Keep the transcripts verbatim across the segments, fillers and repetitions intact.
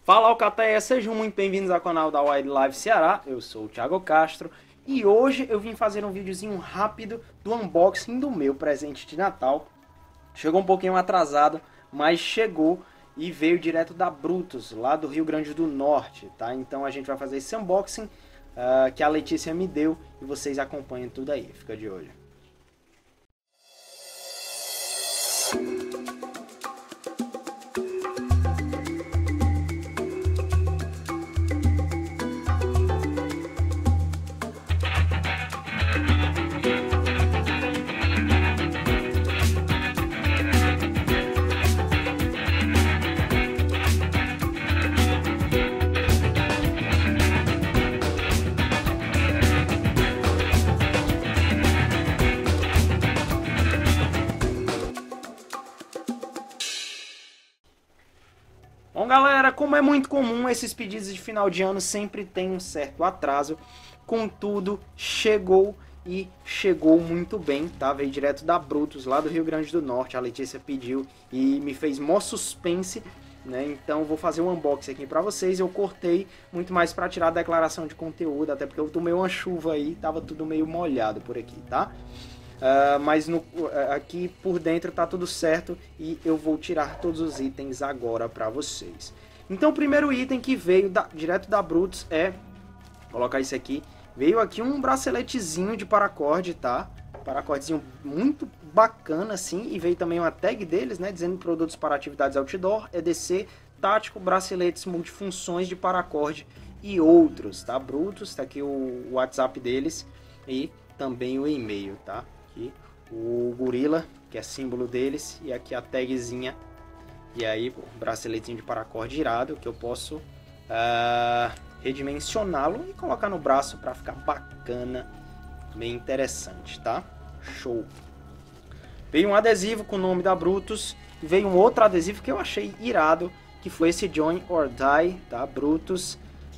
Fala Alcateia, sejam muito bem-vindos ao canal da Wildlife Ceará, eu sou o Thiago Castro e hoje eu vim fazer um videozinho rápido do unboxing do meu presente de Natal. Chegou um pouquinho atrasado, mas chegou e veio direto da Brutus, lá do Rio Grande do Norte, tá? Então a gente vai fazer esse unboxing uh, que a Letícia me deu e vocês acompanham tudo aí, fica de olho. Bom galera, como é muito comum, esses pedidos de final de ano sempre tem um certo atraso. Contudo, chegou e chegou muito bem, tá? Veio direto da Brutus, lá do Rio Grande do Norte. A Letícia pediu e me fez mó suspense, né? Então vou fazer um unboxing aqui pra vocês. Eu cortei muito mais pra tirar a declaração de conteúdo, até porque eu tomei uma chuva aí, tava tudo meio molhado por aqui, tá? Uh, mas no, uh, aqui por dentro tá tudo certo e eu vou tirar todos os itens agora para vocês. Então o primeiro item que veio da, direto da Brutus é, vou colocar isso aqui, veio aqui um braceletezinho de paracorde, tá? Paracordezinho muito bacana assim, e veio também uma tag deles, né, dizendo produtos para atividades outdoor, E D C, tático, braceletes multifunções de paracorde e outros, tá? Brutus, tá aqui o WhatsApp deles e também o e-mail, tá? Aqui o gorila, que é símbolo deles, e aqui a tagzinha, e aí o braceletinho de paracorde irado, que eu posso uh, redimensioná-lo e colocar no braço para ficar bacana, bem interessante, tá? Show! Veio um adesivo com o nome da Brutus, e veio um outro adesivo que eu achei irado, que foi esse Join or Die, tá? Brutus,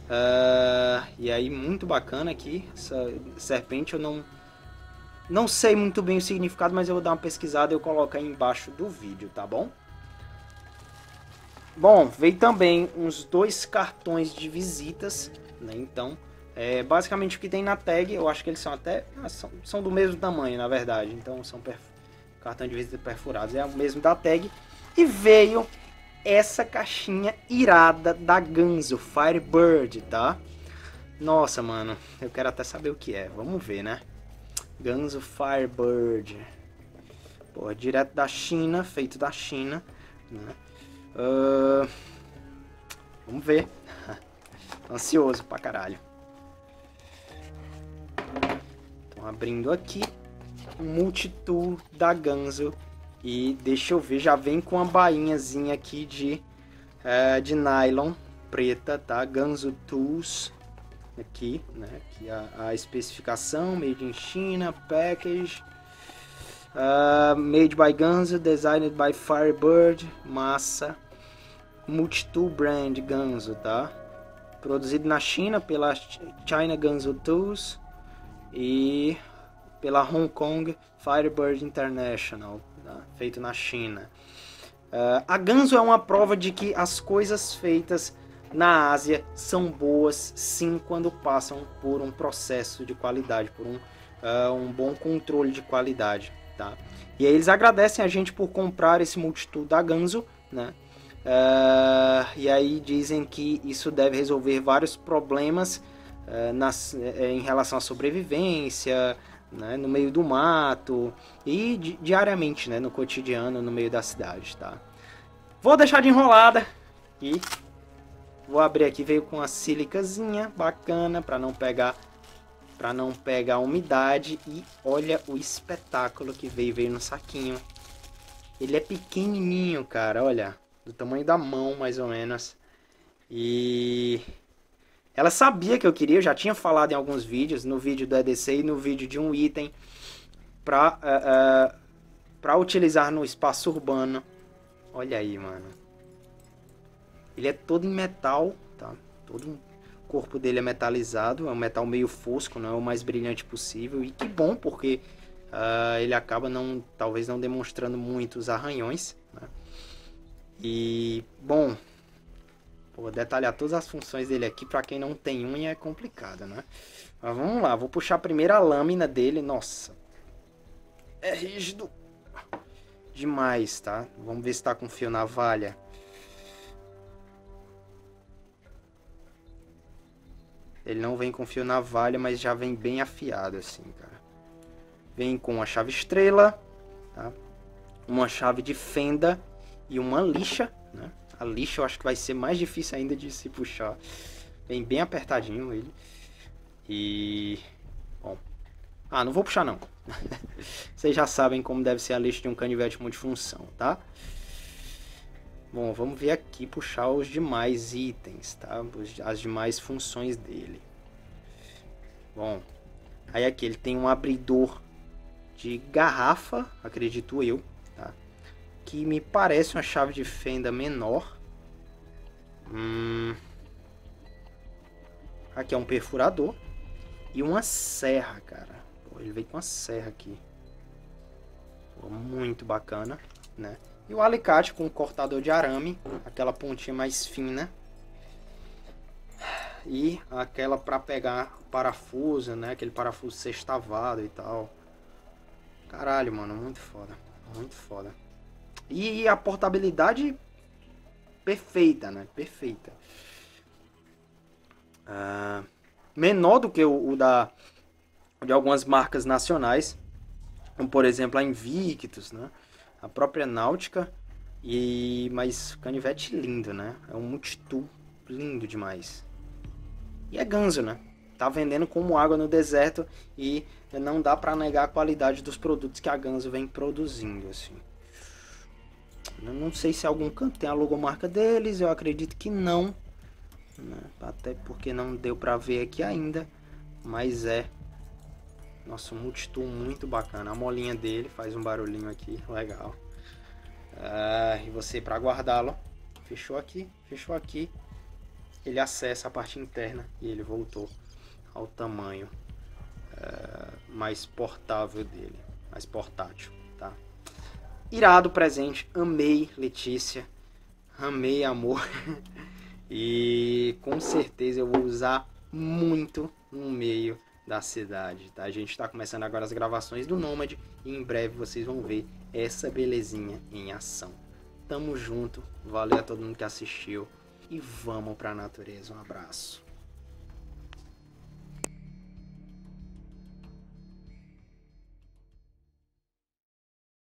uh, e aí muito bacana aqui, essa serpente eu não... Não sei muito bem o significado, mas eu vou dar uma pesquisada e eu coloco aí embaixo do vídeo, tá bom? Bom, veio também uns dois cartões de visitas, né? Então, é, basicamente o que tem na tag, eu acho que eles são até... São, são do mesmo tamanho, na verdade. Então, são cartões de visita perfurados. É o mesmo da tag. E veio essa caixinha irada da Ganzo, Firebird, tá? Nossa, mano, eu quero até saber o que é. Vamos ver, né? Ganzo Firebird, pô, direto da China, feito da China, né? Uh, vamos ver. Ansioso pra caralho. Então abrindo aqui o multitool da Ganzo e deixa eu ver, já vem com uma bainhazinha aqui de uh, de nylon preta, tá? Ganzo Tools. Aqui, né? Aqui a, a especificação, made in China, package, uh, made by Ganzo, designed by Firebird, massa, multitool brand Ganzo, tá? Produzido na China pela China Ganzo Tools e pela Hong Kong Firebird International, tá? Feito na China. Uh, a Ganzo é uma prova de que as coisas feitas na Ásia são boas sim quando passam por um processo de qualidade, por um, uh, um bom controle de qualidade, tá? E aí eles agradecem a gente por comprar esse multitool da Ganzo, né? Uh, e aí dizem que isso deve resolver vários problemas uh, nas, uh, em relação à sobrevivência, né, no meio do mato e di diariamente, né, no cotidiano, no meio da cidade, tá? Vou deixar de enrolada e vou abrir aqui, veio com uma silicazinha bacana para não pegar para não pegar umidade e olha o espetáculo que veio, veio no saquinho. Ele é pequenininho, cara, olha, do tamanho da mão mais ou menos. E ela sabia que eu queria, eu já tinha falado em alguns vídeos, no vídeo do E D C e no vídeo de um item para uh, uh, para utilizar no espaço urbano. Olha aí, mano. Ele é todo em metal, tá? Todo o corpo dele é metalizado, é um metal meio fosco, não é o mais brilhante possível. E que bom, porque uh, ele acaba não, talvez não demonstrando muitos arranhões, né? E, bom, Vou detalhar todas as funções dele aqui. Pra quem não tem unha é complicado, né? Mas vamos lá, vou puxar a primeira lâmina dele. Nossa, é rígido demais, tá? Vamos ver se tá com fio navalha. Ele não vem com fio navalha, mas já vem bem afiado assim, cara. Vem com a chave estrela, tá? Uma chave de fenda e uma lixa, né? A lixa eu acho que vai ser mais difícil ainda de se puxar. Vem bem apertadinho ele. E... bom. Ah, não vou puxar não. Vocês já sabem como deve ser a lixa de um canivete multifunção, tá? Bom, vamos ver aqui, puxar os demais itens, tá? As demais funções dele. Bom, aí aqui ele tem um abridor de garrafa, acredito eu, tá? Que me parece uma chave de fenda menor. Hum... Aqui é um perfurador e uma serra, cara. Pô, ele veio com uma serra aqui. Pô, muito bacana, né? E o alicate com o cortador de arame, aquela pontinha mais fina. E aquela para pegar parafuso, né? Aquele parafuso sextavado e tal. Caralho, mano, muito foda. Muito foda. E a portabilidade perfeita, né? Perfeita. Ah, menor do que o, o da de algumas marcas nacionais. Como, por exemplo, a Invictus, né? A própria Náutica, e mas canivete lindo, né? É um multitool lindo demais. E é Ganzo, né? Tá vendendo como água no deserto e não dá para negar a qualidade dos produtos que a Ganzo vem produzindo, assim. Eu não sei se algum canto tem a logomarca deles, eu acredito que não, né? Até porque não deu para ver aqui ainda, mas é nosso multitool muito bacana. A molinha dele faz um barulhinho aqui, legal. Ah, e você, para guardá-lo, fechou aqui, fechou aqui. Ele acessa a parte interna e ele voltou ao tamanho uh, mais portável dele, mais portátil, tá? Irado presente, amei, Letícia, amei, amor. E com certeza eu vou usar muito no meio da cidade, tá? A gente está começando agora as gravações do Nômade e em breve vocês vão ver essa belezinha em ação. Tamo junto, valeu a todo mundo que assistiu e vamos pra natureza. Um abraço.